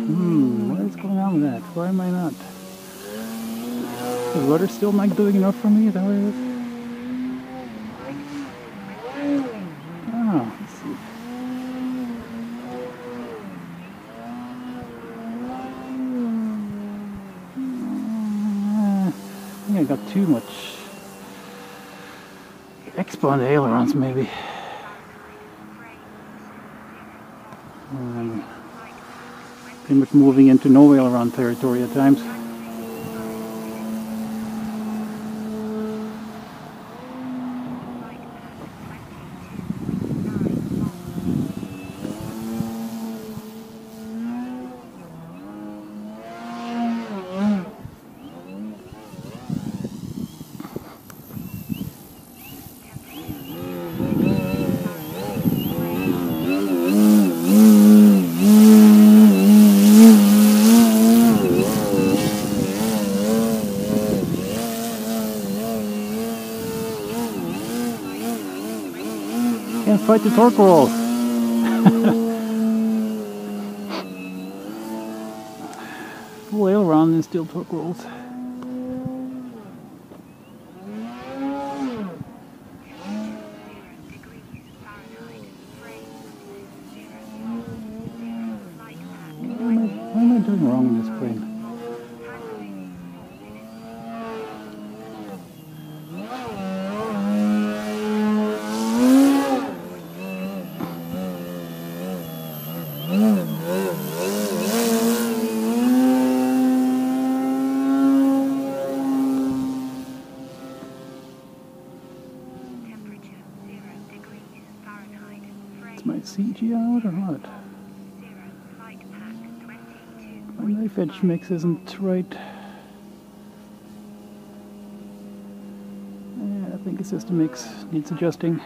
What is going on with that? Why am I not? The rudder still not doing enough for me? Is that what it is? Oh, let's see. I think I got too much expo on the ailerons, maybe. Pretty much moving into no aileron territory at times. Can't fight the torque rolls. Full aileron and still torque rolls. What am I doing wrong with this plane? Is my CG out or what? My knife edge mix isn't right. Yeah, I think the system mix needs adjusting.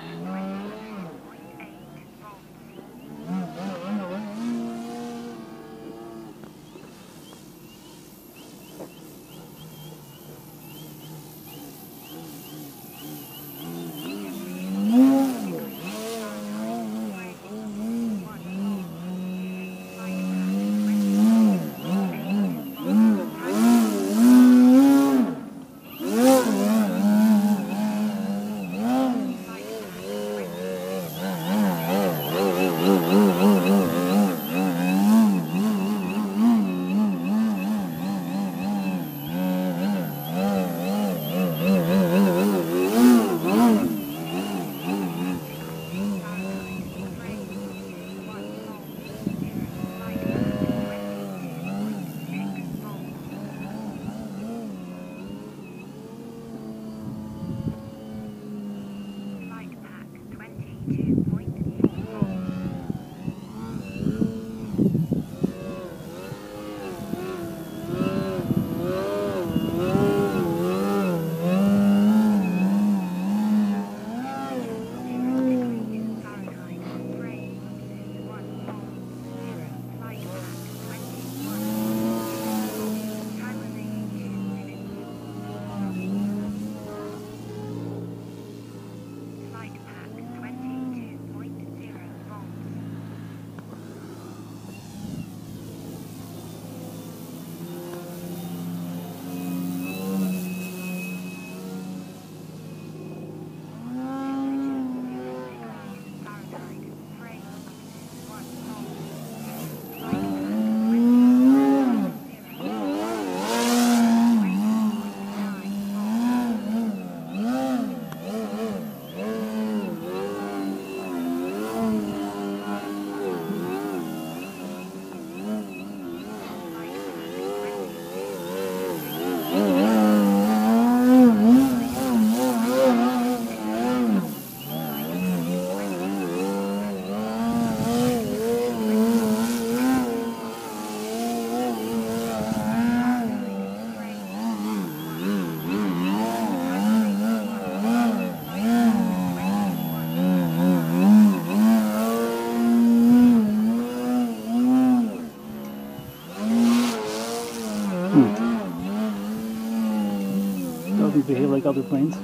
Doesn't behave like other planes.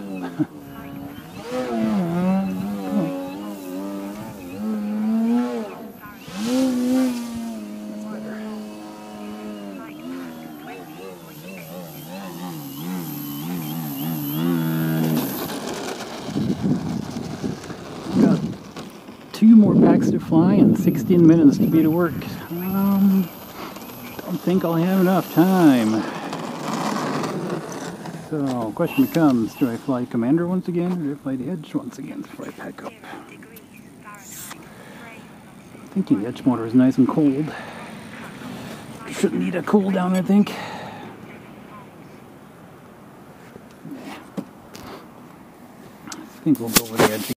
few more packs to fly and 16 minutes to be to work. Don't think I'll have enough time. So, question becomes, do I fly Commander once again, or do I fly the Edge once again before I pack up? I'm thinking the Edge motor is nice and cold. Shouldn't need a cool down, I think. I think we'll go with the Edge.